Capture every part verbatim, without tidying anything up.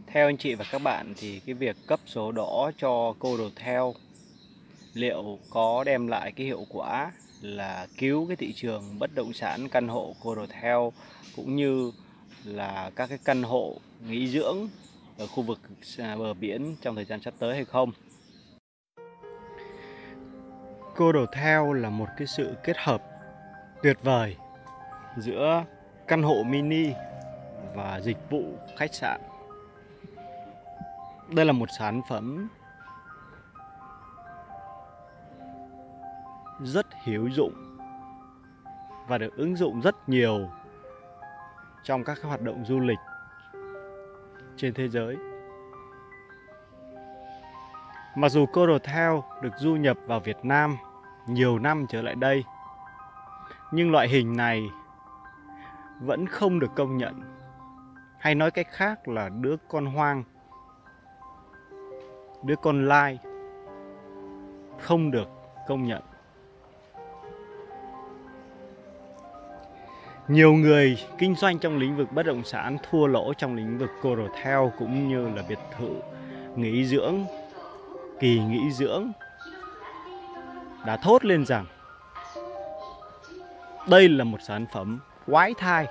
Theo anh chị và các bạn thì cái việc cấp sổ đỏ cho Condotel liệu có đem lại cái hiệu quả là cứu cái thị trường bất động sản căn hộ Condotel cũng như là các cái căn hộ nghỉ dưỡng ở khu vực bờ biển trong thời gian sắp tới hay không? Condotel là một cái sự kết hợp tuyệt vời giữa căn hộ mini và dịch vụ khách sạn. Đây là một sản phẩm rất hữu dụng và được ứng dụng rất nhiều trong các hoạt động du lịch trên thế giới. Mặc dù Condotel được du nhập vào Việt Nam nhiều năm trở lại đây, nhưng loại hình này vẫn không được công nhận, hay nói cách khác là đứa con hoang, đứa con lai không được công nhận. Nhiều người kinh doanh trong lĩnh vực bất động sản thua lỗ trong lĩnh vực Condotel cũng như là biệt thự, nghỉ dưỡng, kỳ nghỉ dưỡng đã thốt lên rằng đây là một sản phẩm quái thai.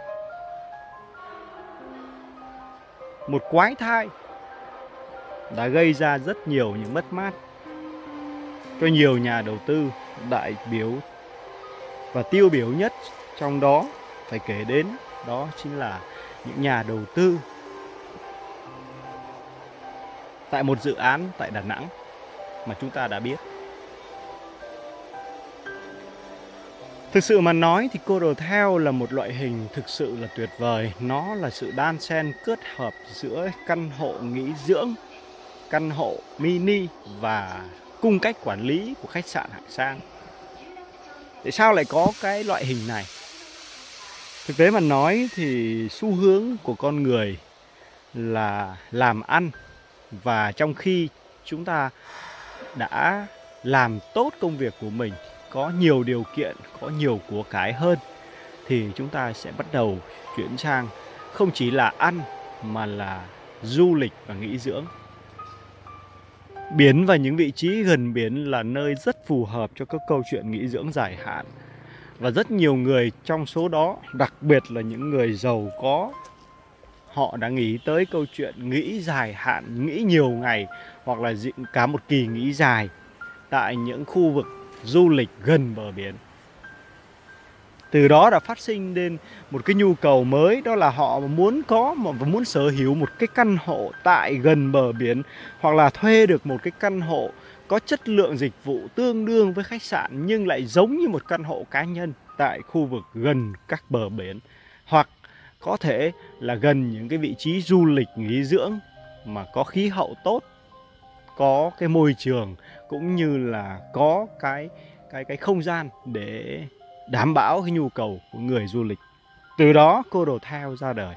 Một quái thai đã gây ra rất nhiều những mất mát cho nhiều nhà đầu tư. Đại biểu và tiêu biểu nhất trong đó phải kể đến đó chính là những nhà đầu tư tại một dự án tại Đà Nẵng mà chúng ta đã biết. Thực sự mà nói thì Condotel là một loại hình thực sự là tuyệt vời. Nó là sự đan xen kết hợp giữa căn hộ nghỉ dưỡng, căn hộ mini và cung cách quản lý của khách sạn hạng sang. Tại sao lại có cái loại hình này? Thực tế mà nói thì xu hướng của con người là làm ăn, và trong khi chúng ta đã làm tốt công việc của mình, có nhiều điều kiện, có nhiều của cải hơn, thì chúng ta sẽ bắt đầu chuyển sang không chỉ là ăn mà là du lịch và nghỉ dưỡng. Biển và những vị trí gần biển là nơi rất phù hợp cho các câu chuyện nghỉ dưỡng dài hạn. Và rất nhiều người trong số đó, đặc biệt là những người giàu có, họ đã nghĩ tới câu chuyện nghỉ dài hạn, nghỉ nhiều ngày hoặc là cả một kỳ nghỉ dài tại những khu vực du lịch gần bờ biển. Từ đó đã phát sinh lên một cái nhu cầu mới, đó là họ muốn có và muốn sở hữu một cái căn hộ tại gần bờ biển, hoặc là thuê được một cái căn hộ có chất lượng dịch vụ tương đương với khách sạn nhưng lại giống như một căn hộ cá nhân tại khu vực gần các bờ biển, hoặc có thể là gần những cái vị trí du lịch nghỉ dưỡng mà có khí hậu tốt, có cái môi trường cũng như là có cái cái cái không gian để đảm bảo cái nhu cầu của người du lịch. Từ đó Condotel ra đời.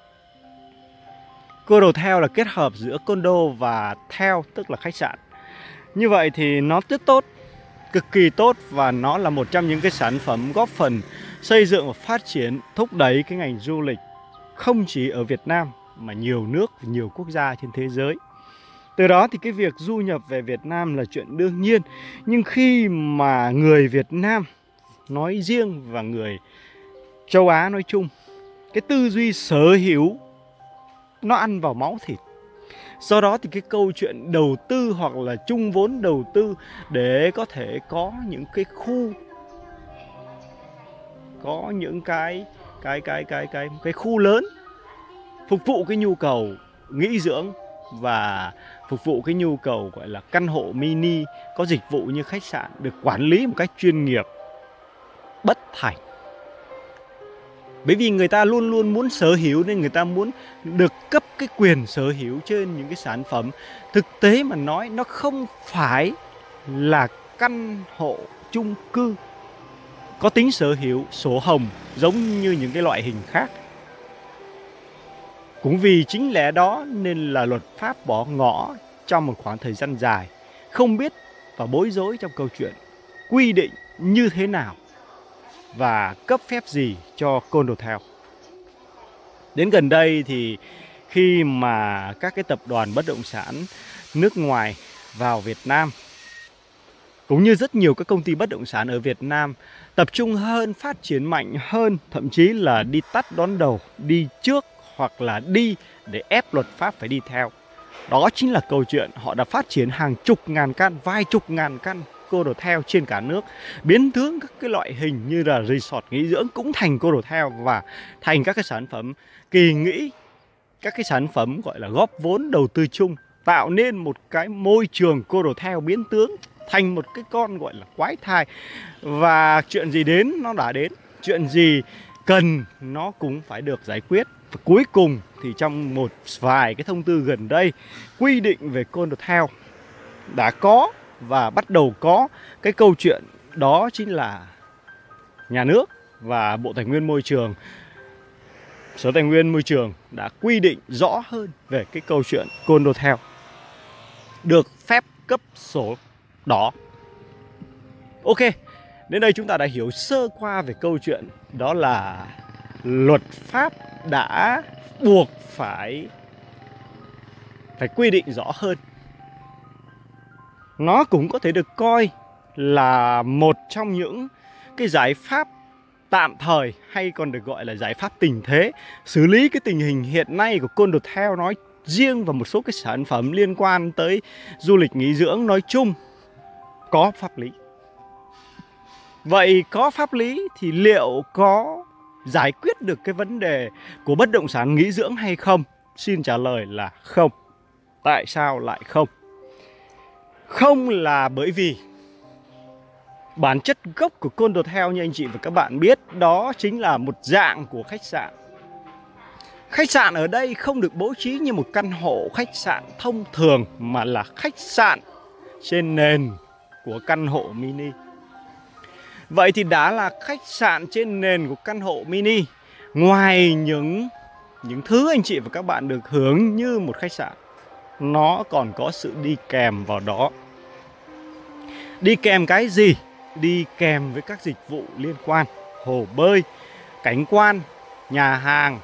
Condotel là kết hợp giữa condo và tel, tức là khách sạn. Như vậy thì nó rất tốt, cực kỳ tốt, và nó là một trong những cái sản phẩm góp phần xây dựng và phát triển, thúc đẩy cái ngành du lịch không chỉ ở Việt Nam mà nhiều nước, nhiều quốc gia trên thế giới. Từ đó thì cái việc du nhập về Việt Nam là chuyện đương nhiên. Nhưng khi mà người Việt Nam nói riêng và người châu Á nói chung, cái tư duy sở hữu nó ăn vào máu thịt. Do đó thì cái câu chuyện đầu tư hoặc là chung vốn đầu tư để có thể có những cái khu, có những cái cái cái cái cái cái khu lớn phục vụ cái nhu cầu nghỉ dưỡng và phục vụ cái nhu cầu gọi là căn hộ mini có dịch vụ như khách sạn, được quản lý một cách chuyên nghiệp, bất thành. Bởi vì người ta luôn luôn muốn sở hữu nên người ta muốn được cấp cái quyền sở hữu trên những cái sản phẩm. Thực tế mà nói, nó không phải là căn hộ chung cư có tính sở hữu sổ hồng giống như những cái loại hình khác. Cũng vì chính lẽ đó nên là luật pháp bỏ ngỏ trong một khoảng thời gian dài, không biết và bối rối trong câu chuyện quy định như thế nào và cấp phép gì cho Condotel. Đến gần đây thì khi mà các cái tập đoàn bất động sản nước ngoài vào Việt Nam, cũng như rất nhiều các công ty bất động sản ở Việt Nam tập trung hơn, phát triển mạnh hơn, thậm chí là đi tắt đón đầu, đi trước hoặc là đi để ép luật pháp phải đi theo. Đó chính là câu chuyện họ đã phát triển hàng chục ngàn căn, vài chục ngàn căn Condotel trên cả nước, biến tướng các cái loại hình như là resort nghỉ dưỡng cũng thành Condotel và thành các cái sản phẩm kỳ nghỉ, các cái sản phẩm gọi là góp vốn đầu tư chung, tạo nên một cái môi trường Condotel biến tướng thành một cái con gọi là quái thai. Và chuyện gì đến nó đã đến, chuyện gì cần nó cũng phải được giải quyết. Và cuối cùng thì trong một vài cái thông tư gần đây, quy định về Condotel đã có và bắt đầu có cái câu chuyện đó chính là nhà nước và Bộ Tài nguyên Môi trường, Sở Tài nguyên Môi trường đã quy định rõ hơn về cái câu chuyện Condotel được phép cấp sổ đỏ. Ok, đến đây chúng ta đã hiểu sơ qua về câu chuyện đó là luật pháp đã buộc phải phải quy định rõ hơn. Nó cũng có thể được coi là một trong những cái giải pháp tạm thời, hay còn được gọi là giải pháp tình thế, xử lý cái tình hình hiện nay của Condotel nói riêng và một số cái sản phẩm liên quan tới du lịch nghỉ dưỡng nói chung có pháp lý. Vậy có pháp lý thì liệu có giải quyết được cái vấn đề của bất động sản nghỉ dưỡng hay không? Xin trả lời là không. Tại sao lại không? Không là bởi vì bản chất gốc của Condotel như anh chị và các bạn biết, đó chính là một dạng của khách sạn. Khách sạn ở đây không được bố trí như một căn hộ khách sạn thông thường, mà là khách sạn trên nền của căn hộ mini. Vậy thì đã là khách sạn trên nền của căn hộ mini, ngoài những những thứ anh chị và các bạn được hưởng như một khách sạn, nó còn có sự đi kèm vào đó. Đi kèm cái gì? Đi kèm với các dịch vụ liên quan: hồ bơi, cảnh quan, nhà hàng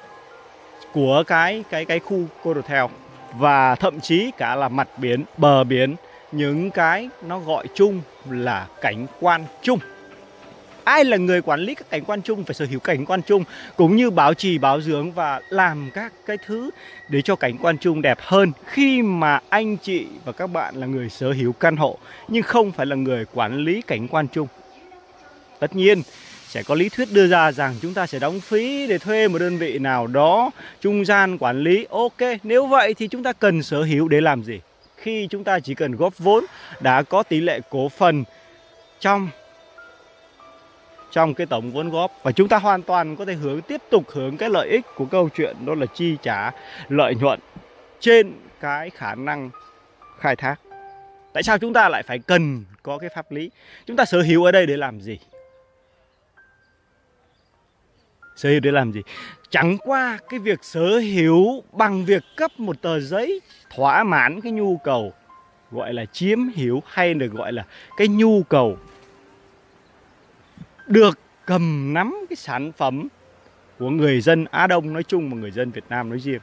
của cái cái cái khu Condotel, và thậm chí cả là mặt biển, bờ biển, những cái nó gọi chung là cảnh quan chung. Ai là người quản lý các cảnh quan chung phải sở hữu cảnh quan chung, cũng như bảo trì, bảo dưỡng và làm các cái thứ để cho cảnh quan chung đẹp hơn khi mà anh chị và các bạn là người sở hữu căn hộ, nhưng không phải là người quản lý cảnh quan chung. Tất nhiên sẽ có lý thuyết đưa ra rằng chúng ta sẽ đóng phí để thuê một đơn vị nào đó trung gian quản lý. Ok, nếu vậy thì chúng ta cần sở hữu để làm gì? Khi chúng ta chỉ cần góp vốn, đã có tỷ lệ cổ phần trong trong cái tổng vốn góp, và chúng ta hoàn toàn có thể hưởng tiếp tục hưởng cái lợi ích của câu chuyện đó là chi trả lợi nhuận trên cái khả năng khai thác. Tại sao chúng ta lại phải cần có cái pháp lý? Chúng ta sở hữu ở đây để làm gì? Sở hữu để làm gì? Chẳng qua cái việc sở hữu bằng việc cấp một tờ giấy thỏa mãn cái nhu cầu gọi là chiếm hữu, hay được gọi là cái nhu cầu được cầm nắm cái sản phẩm của người dân Á Đông nói chung và người dân Việt Nam nói riêng.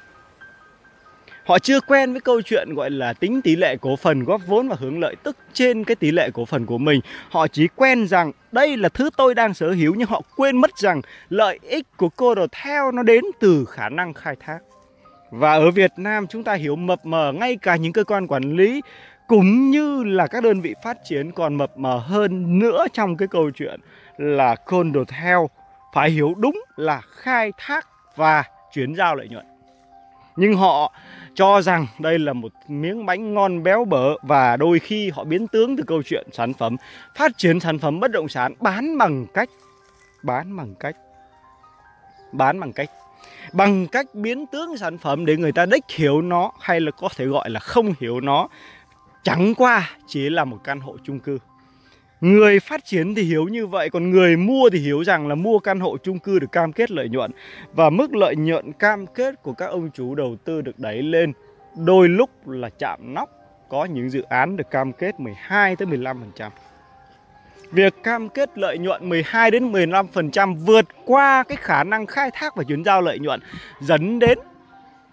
Họ chưa quen với câu chuyện gọi là tính tỷ lệ cổ phần, góp vốn và hưởng lợi tức trên cái tỷ lệ cổ phần của mình. Họ chỉ quen rằng đây là thứ tôi đang sở hữu, nhưng họ quên mất rằng lợi ích của Condotel nó đến từ khả năng khai thác. Và ở Việt Nam chúng ta hiểu mập mờ, ngay cả những cơ quan quản lý cũng như là các đơn vị phát triển còn mập mờ hơn nữa trong cái câu chuyện là Condotel phải hiểu đúng là khai thác và chuyển giao lợi nhuận. Nhưng họ cho rằng đây là một miếng bánh ngon béo bở, và đôi khi họ biến tướng từ câu chuyện sản phẩm, phát triển sản phẩm bất động sản bán bằng cách bán bằng cách bán bằng cách bằng cách biến tướng sản phẩm để người ta đích hiểu nó, hay là có thể gọi là không hiểu nó, chẳng qua chỉ là một căn hộ chung cư. Người phát triển thì hiểu như vậy, còn người mua thì hiểu rằng là mua căn hộ chung cư được cam kết lợi nhuận, và mức lợi nhuận cam kết của các ông chủ đầu tư được đẩy lên, đôi lúc là chạm nóc. Có những dự án được cam kết mười hai tới mười lăm phần trăm. Việc cam kết lợi nhuận mười hai đến mười lăm phần trăm vượt qua cái khả năng khai thác và chuyển giao lợi nhuận, dẫn đến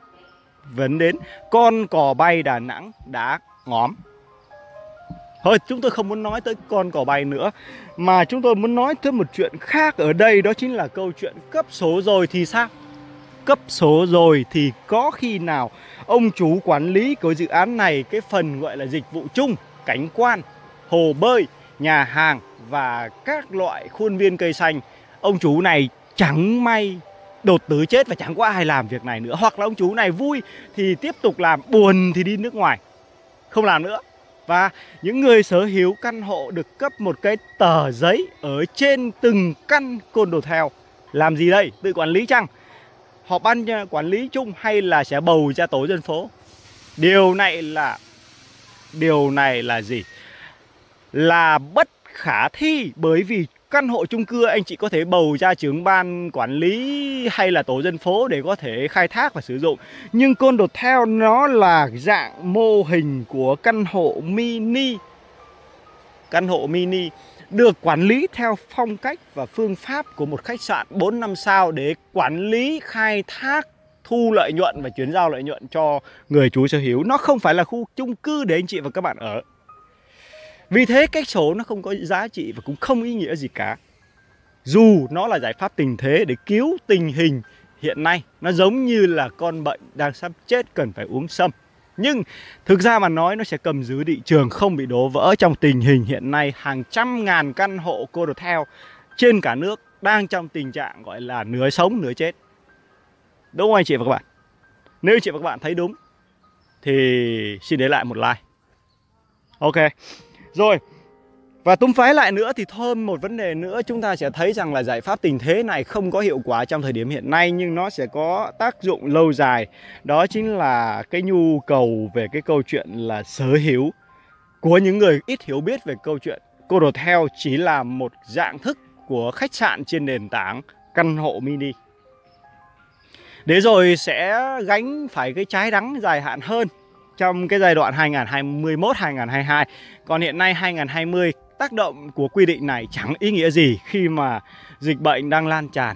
vấn đến con cò bay Đà Nẵng đã ngóm. Thôi chúng tôi không muốn nói tới con cò bay nữa, mà chúng tôi muốn nói tới một chuyện khác ở đây. Đó chính là câu chuyện cấp số rồi thì sao? Cấp số rồi thì có khi nào ông chú quản lý của dự án này, cái phần gọi là dịch vụ chung, cảnh quan, hồ bơi, nhà hàng và các loại khuôn viên cây xanh, ông chú này chẳng may đột tử chết và chẳng có ai làm việc này nữa. Hoặc là ông chú này vui thì tiếp tục làm, buồn thì đi nước ngoài, không làm nữa. Và những người sở hữu căn hộ được cấp một cái tờ giấy ở trên từng căn condotel. Làm gì đây? Tự quản lý chăng? Họp ban quản lý chung hay là sẽ bầu ra tổ dân phố? Điều này là Điều này là gì? Là bất khả thi, bởi vì căn hộ chung cư anh chị có thể bầu ra trưởng ban quản lý hay là tổ dân phố để có thể khai thác và sử dụng. Nhưng condotel nó là dạng mô hình của căn hộ mini. Căn hộ mini được quản lý theo phong cách và phương pháp của một khách sạn bốn năm sao để quản lý, khai thác, thu lợi nhuận và chuyển giao lợi nhuận cho người chủ sở hữu. Nó không phải là khu chung cư để anh chị và các bạn ở. Vì thế cách số nó không có giá trị và cũng không ý nghĩa gì cả. Dù nó là giải pháp tình thế để cứu tình hình hiện nay, nó giống như là con bệnh đang sắp chết cần phải uống sâm. Nhưng thực ra mà nói, nó sẽ cầm giữ thị trường không bị đổ vỡ trong tình hình hiện nay. Hàng trăm ngàn căn hộ condotel trên cả nước đang trong tình trạng gọi là nửa sống nửa chết. Đúng không anh chị và các bạn? Nếu anh chị và các bạn thấy đúng thì xin để lại một like. Ok. Rồi, và túm phái lại nữa thì thêm một vấn đề nữa, chúng ta sẽ thấy rằng là giải pháp tình thế này không có hiệu quả trong thời điểm hiện nay, nhưng nó sẽ có tác dụng lâu dài. Đó chính là cái nhu cầu về cái câu chuyện là sở hữu của những người ít hiểu biết về câu chuyện condotel chỉ là một dạng thức của khách sạn trên nền tảng căn hộ mini. Để rồi sẽ gánh phải cái trái đắng dài hạn hơn trong cái giai đoạn hai nghìn không trăm hai mươi mốt hai nghìn không trăm hai mươi hai. Còn hiện nay hai nghìn không trăm hai mươi, tác động của quy định này chẳng ý nghĩa gì khi mà dịch bệnh đang lan tràn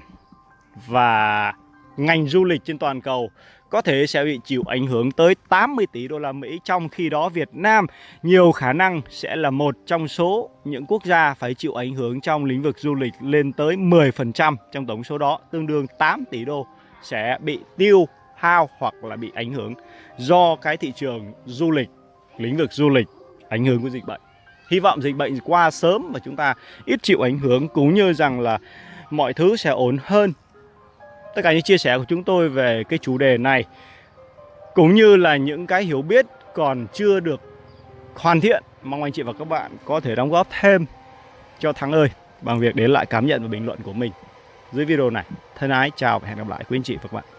và ngành du lịch trên toàn cầu có thể sẽ bị chịu ảnh hưởng tới tám mươi tỷ đô la Mỹ. Trong khi đó Việt Nam nhiều khả năng sẽ là một trong số những quốc gia phải chịu ảnh hưởng trong lĩnh vực du lịch lên tới mười phần trăm trong tổng số đó, tương đương tám tỷ đô sẽ bị tiêu hao hoặc là bị ảnh hưởng do cái thị trường du lịch, lĩnh vực du lịch ảnh hưởng của dịch bệnh. Hy vọng dịch bệnh qua sớm và chúng ta ít chịu ảnh hưởng, cũng như rằng là mọi thứ sẽ ổn hơn. Tất cả những chia sẻ của chúng tôi về cái chủ đề này cũng như là những cái hiểu biết còn chưa được hoàn thiện, mong anh chị và các bạn có thể đóng góp thêm cho Thắng ơi bằng việc để lại cảm nhận và bình luận của mình dưới video này. Thân ái chào và hẹn gặp lại quý anh chị và các bạn.